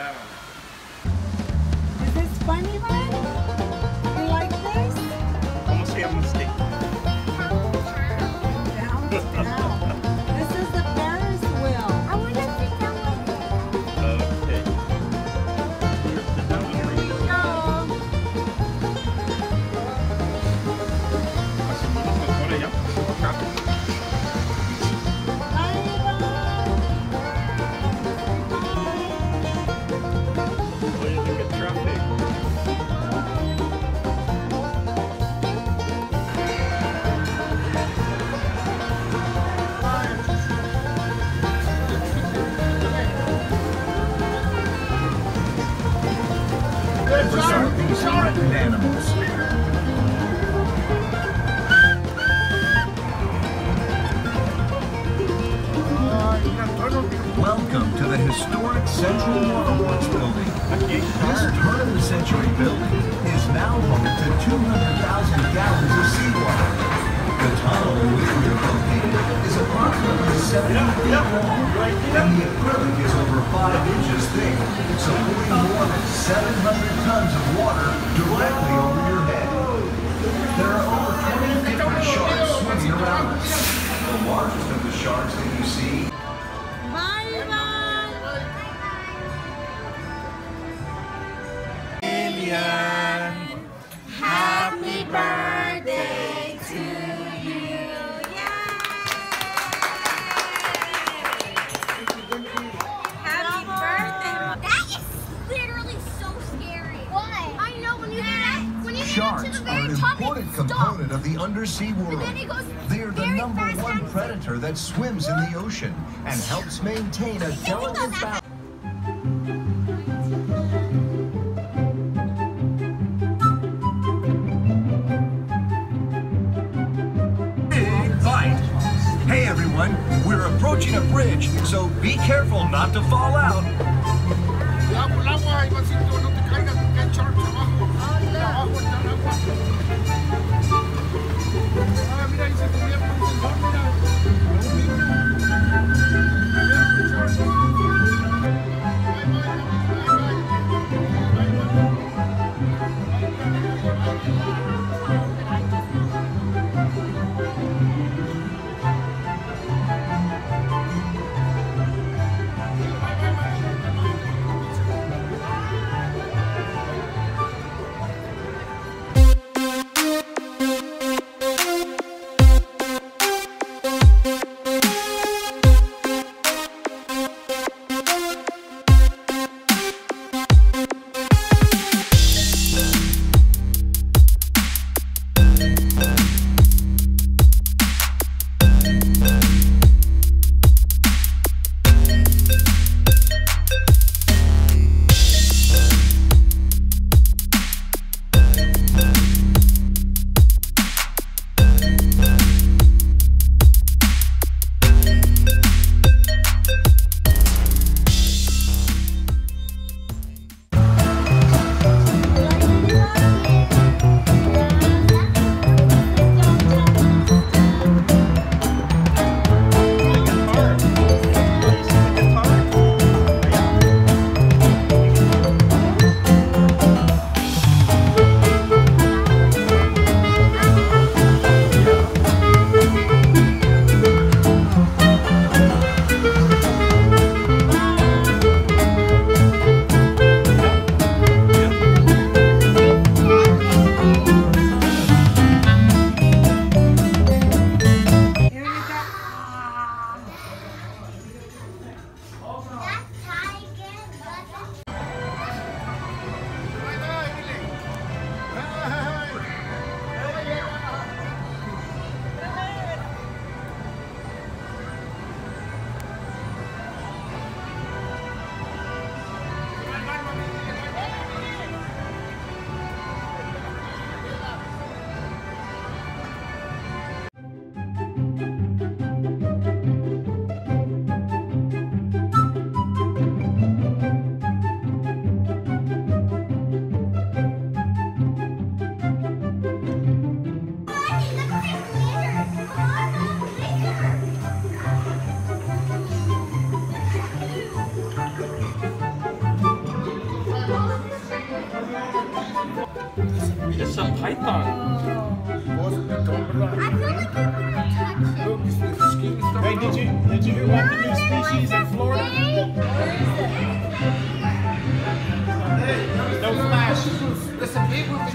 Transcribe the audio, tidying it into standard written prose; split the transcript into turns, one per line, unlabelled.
Is this funny, Ren? You like this?
¿Cómo se llama este?
Down, down. This is the Ferris wheel.
I want to sit down with you.
Okay.
Here we go.
Ahora ya. Acá. Oye, look at traffic.
These threatened animals. Welcome to the historic Central Waterworks building. This turn-of-the-century building is now home to 200,000 gallons of seawater. The tunnel in which we are located is approximately 70 feet long, and the acrylic is over 5 inches thick, supporting more than 700 tons of water directly over your head. There are over 20 different sharks swimming around us. The largest of the sharks that you see
Happy birthday to you. Happy birthday. That is literally so scary. What? I know when you do that. When you get to
Sharks
the
are
very
an
top,
important
it stops.
component of the undersea world.
then it goes
They are the
very
number
fast
one
and-
predator that swims in the ocean and helps maintain a delicate balance. Big bite. Hey everyone, we're approaching a bridge, so be careful not to fall out.
Cuidado con el agua, Ivancito, no te caigas porque hay sharks abajo. Abajo está el agua. Ah, mira, ahí se convierte un señor, mira. Un niño. Mira, un shark. Bye, bye,
It's a python.
Vos me compra.
I feel like you want to touch it.
Look, this is the skin stuff.
Hey, did you hear about the new species in Florida? No flash.
There's a big one.